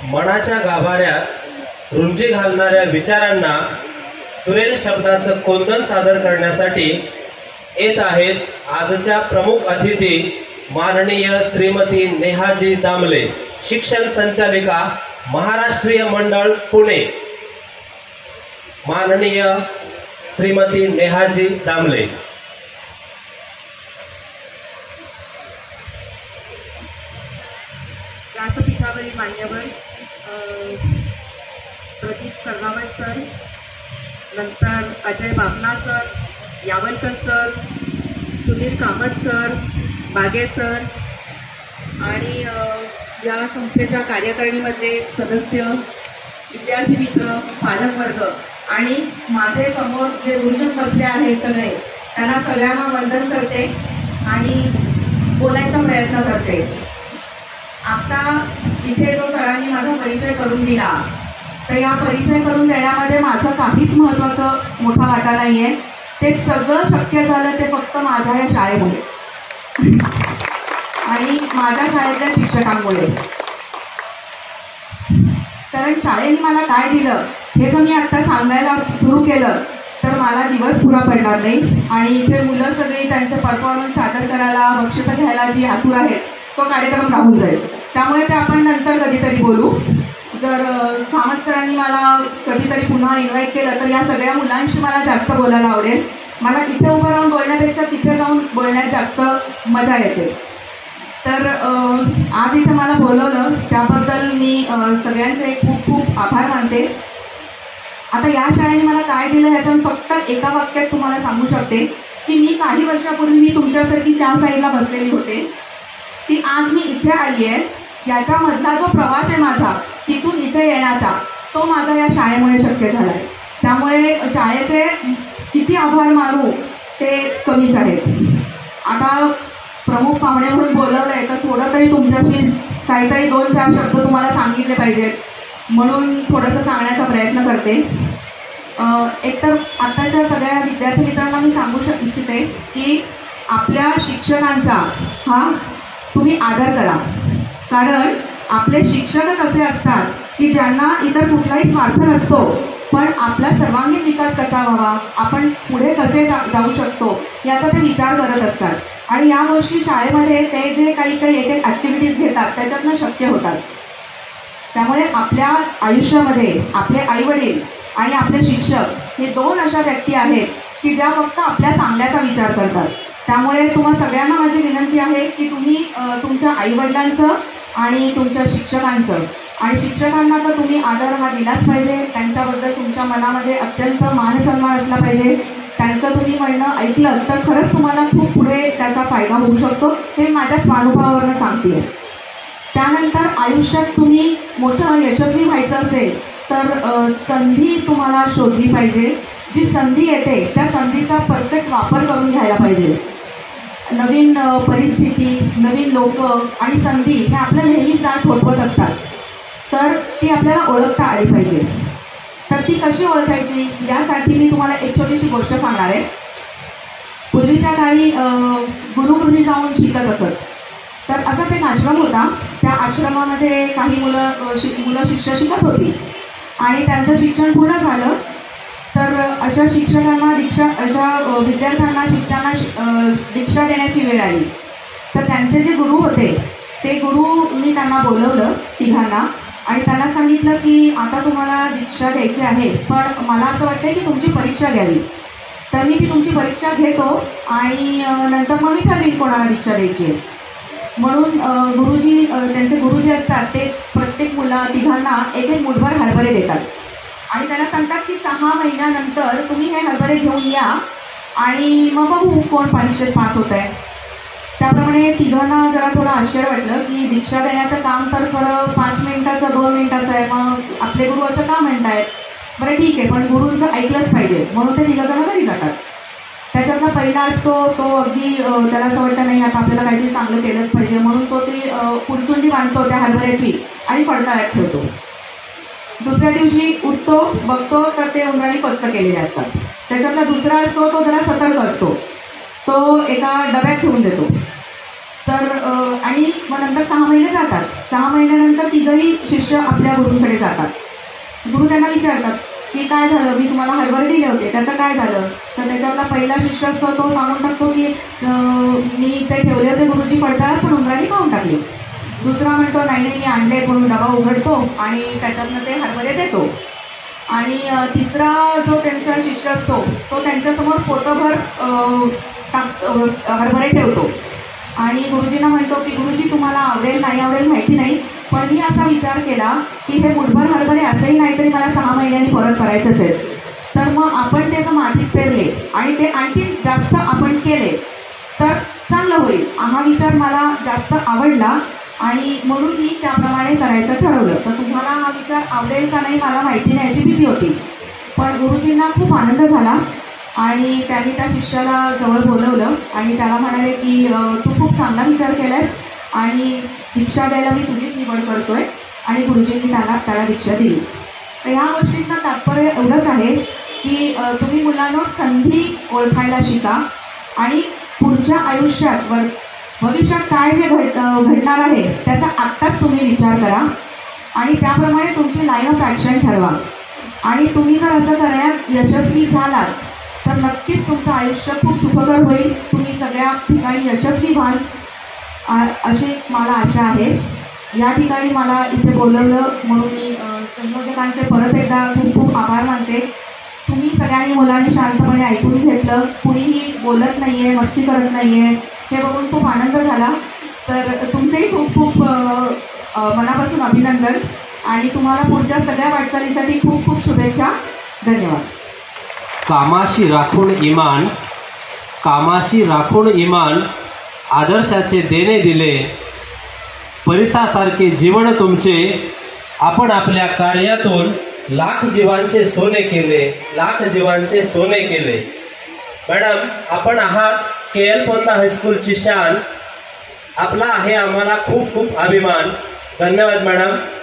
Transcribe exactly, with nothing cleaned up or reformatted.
मनाच्या गाभाऱ्यात रुंजी घालणाऱ्या विचारांना सुरेल शब्दाचं कोंदण सादर करण्यासाठी येत आहेत आजच्या प्रमुख अतिथी माननीय श्रीमती नेहाजी दामले, शिक्षण संचालिका, महाराष्ट्रीय मंडळ पुणे। माननीय श्रीमती नेहाजी दामले। व्यासपीठावरील मान्यवर प्रदीप कर्नावट सर, नंतर Ajay Bapna sir, Yavalkar sir, Sunil Kamat sir, Bage sir आणि या संस्थेच्या कार्यकारिणीमध्ये सदस्य, विद्यार्थी मित्र, पालक वर्ग आणि माझे समोर जे गुरुजन बसले आहेत सगळे, त्यांना सगळ्यांना वंदन करते आणि बोलायचा प्रयत्न करते। आता इथे जो सरांनी माझा परिचय करून दिला, तर या परिचय करून देण्यामध्ये माझं काहीच महत्त्वाचं मोठा वाटा नाही आहे। ते सगळं शक्य झालं ते फक्त माझ्या या शाळेमुळे आणि माझ्या शाळेतल्या शिक्षकांमुळे। कारण शाळेने मला काय दिलं हे जर मी आत्ता सांगायला सुरू केलं तर मला दिवस पुरा पडणार नाही आणि इथे मुलं सगळी त्यांचे परफॉर्मन्स सादर करायला, बक्षिसं घ्यायला जी आतुर आहेत तो कार्यक्रम राहून जाईल। त्यामुळे ते आपण नंतर कधीतरी बोलू। जर कामत सरांनी मला कधीतरी पुन्हा इन्व्हाइट केलं तर या सगळ्या मुलांशी मला जास्त बोलायला आवडेल। मला इथे उभं राहून बोलण्यापेक्षा तिथे जाऊन बोलण्यात जास्त मजा येते। तर आज इथे मला बोलवलं त्याबद्दल मी सगळ्यांचे खूप खूप आभार मानते। आता या शाळेने मला काय दिलं ह्याचं फक्त एका वाक्यात तुम्हाला सांगू शकते की मी काही वर्षापूर्वी मी तुमच्यासारखी त्या साईडला बसलेली होते, ती आज मी इथे आली आहे। याच्यामधला जो प्रवास आहे माझा तिथून इथे येण्याचा, तो माझा या शाळेमुळे शक्य झाला आहे। त्यामुळे शाळेचे किती आभार मानू ते कमीच आहेत। आता प्रमुख पाहुणे म्हणून बोलवलं आहे तर थोडं तरी तुमच्याशी काहीतरी दोन चार शब्द तुम्हाला सांगितले पाहिजेत, म्हणून थोडंसं सांगण्याचा प्रयत्न करते। एकतर आत्ताच्या सगळ्या विद्यार्थी मित्रांना मी सांगू श इच्छिते की आपल्या शिक्षकांचा हा तुम्ही आदर करा। कारण आपले शिक्षकच असे असतात की ज्यांना इतर कुठलाही स्वार्थ नसतो, पण आपला सर्वांगीण विकास कसा व्हावा, आपण पुढे कसे जा जाऊ शकतो याचा ते विचार करत असतात आणि या गोष्टी शाळेमध्ये ते जे काही काही एक एक ॲक्टिव्हिटीज घेतात त्याच्यातनं शक्य होतात। त्यामुळे आपल्या आयुष्यामध्ये आपले आईवडील आणि आपले शिक्षक हे दोन अशा व्यक्ती आहेत की ज्या फक्त आपल्या चांगल्याचा विचार करतात। त्यामुळे तुम्हा सगळ्यांना माझी विनंती आहे की तुम्ही तुमच्या आईवडिलांचं आणि तुमच्या शिक्षकांचं, आणि शिक्षकांना तर तुम्ही आदर हा दिलाच पाहिजे, त्यांच्याबद्दल तुमच्या मनामध्ये अत्यंत मानसन्मान असला पाहिजे। त्यांचं तुम्ही म्हणणं ऐकलं तर खरंच तुम्हाला खूप पुढे त्याचा फायदा होऊ शकतो, हे माझ्या स्वानुभवावरून सांगते। त्यानंतर आयुष्यात तुम्ही मोठं यशस्वी व्हायचं असेल तर संधी तुम्हाला शोधली पाहिजे। जी संधी येते त्या संधीचा परफेक्ट वापर करून घ्यायला पाहिजे। नवीन परिस्थिती, नवीन लोक आणि संधी हे आपल्या नेहमीच जात होतवत असतात, तर ती आपल्याला ओळखता आली पाहिजे। तर ती कशी ओळखायची यासाठी मी तुम्हाला एक छोटीशी गोष्ट सांगणार आहे। पूर्वीच्या काळी गुरुकुली जाऊन शिकत असत, तर असाच एक आश्रम होता। त्या आश्रमामध्ये काही मुलं शि मुलं शिष्य शिकत होती आणि त्यांचं शिक्षण पूर्ण झालं तर अशा शिक्षकांना दीक्षा, अशा विद्यार्थ्यांना शिक्षकांना दीक्षा देण्याची वेळ आली। तर त्यांचे जे गुरु होते ते गुरुंनी त्यांना बोलवलं तिघांना आणि त्यांना सांगितलं की आता तुम्हाला दीक्षा द्यायची आहे, पण मला असं वाटतं की तुमची परीक्षा घ्यावी। तर मी ती तुमची परीक्षा घेतो आणि नंतर मग मी ठरवीन कोणाला दीक्षा द्यायची आहे। म्हणून गुरुजी, त्यांचे गुरु जे असतात ते प्रत्येक मुला तिघांना एक एक मुठभर हरभरे देतात आणि त्यांना सांगतात की सहा महिन्यानंतर तुम्ही हे हरभरे घेऊन या आणि मग बघू कोण परीक्षेत पास होत आहे। त्याप्रमाणे तिघांना जरा थोडं आश्चर्य वाटलं की दीक्षा देण्याचं काम तर खरं पाच मिनिटाचं दोन मिनिटाचं आहे, मग आपले गुरु असं का म्हणतायत? बरं ठीक आहे, पण गुरुंचं ऐकलंच पाहिजे, म्हणून ते तिघंजणं घरी जातात। त्याच्यातला पहिला असतो तो अगदी त्याला असं वाटतं नाही आता आपल्याला काहीतरी चांगलं केलंच पाहिजे, म्हणून तो ती पुरचुंडी बांधतो त्या हरभऱ्याची आणि पडताळ्यात ठेवतो। दुसऱ्या दिवशी उठतो, बघतो तर ते उंदरांनी पस्त केलेले असतात। त्याच्यातला दुसरा असतो तो जरा सतर्क असतो, तो एका डब्यात ठेवून देतो। तर अ, आणि मग नंतर सहा महिने जातात. सहा महिन्यानंतर तिघही शिष्य आपल्या गुरूंकडे जातात. गुरु त्यांना विचारतात की काय झालं, मी तुम्हाला हरभरे दिले होते, त्याचं काय झालं. तर त्याच्यातला पहिला शिष्य असतो तो सांगून टाकतो की अं, मी ते ठेवले होते गुरुजी पडताळात पण उंदरांनी खाऊन टाकले. दुसरा म्हणतो नाही नाही मी आणले, म्हणून डबा उघडतो आणि त्याच्यातनं ते हरभरे देतो. आणि अं, तिसरा जो त्यांचा शिष्य असतो तो त्यांच्यासमोर पोतभर अं, टाक अं, हरभरे ठेवतो आणि गुरुजींना म्हणतो की गुरुजी तुम्हाला आवडेल नाही आवडेल माहिती नाही, पण मी असा विचार केला की हे मुठभर हरभरे असंही नाही तरी मला सहा महिन्यांनी परत करायचंच आहे. तर मग आपण ते जर मातीत पेरले आणि ते आणखी जास्त आपण केले तर चांगलं होईल. हा विचार मला जास्त आवडला आणि म्हणून मी त्याप्रमाणे करायचं ठरवलं. तर तुम्हाला हा विचार आवडेल का नाही मला माहिती नाही याची भीती होती, पण गुरुजींना खूप आनंद झाला आणि त्यांनी त्या शिष्याला जवळ बोलवलं आणि त्याला म्हणाले की तू खूप चांगला विचार केलाय आणि दीक्षा द्यायला मी तुझीच निवड करतोय. आणि गुरुजींनी त्याला त्याला दीक्षा दिली. तर ह्या गोष्टींचं तात्पर्य एवढंच आहे की तुम्ही मुलांना संधी ओळखायला शिका आणि पुढच्या आयुष्यात वर भविष्यात काय जे घड घडणार आहे त्याचा आत्ताच तुम्ही विचार करा आणि त्याप्रमाणे तुमची लाईन ऑफ ॲक्शन ठरवा. आणि तुम्ही जर असं करण्यात यशस्वी झालात तर नक्कीच तुमचं आयुष्य खूप सुखकर होईल. तुम्ही सगळ्या ठिकाणी यशस्वी व्हाल अशी मला आशा आहे. या ठिकाणी मला इथे बोलवलं म्हणून मी संयोजकांचे परत एकदा खूप खूप आभार मानते. तुम्ही सगळ्यांनी मुलांनी शांतपणे ऐकून घेतलं, कुणीही बोलत नाही आहे, मस्ती करत नाही आहे, हे बघून खूप आनंद झाला. तर तुमचेही खूप खूप मनापासून अभिनंदन आणि तुम्हाला पुढच्या सगळ्या वाटचालीसाठी खूप खूप शुभेच्छा. धन्यवाद. कामाशी राखून इमान, कामाशी राखून इमान, आदर्शाचे देणे दिले, परिसासारखे जीवन तुमचे, आपण आपल्या कार्यातून लाख जीवांचे सोने केले, लाख जीवांचे सोने केले. मॅडम आपण आहात के एल पोंदा हायस्कूलची शान, आपला आहे आम्हाला खूप खूप अभिमान. धन्यवाद मॅडम.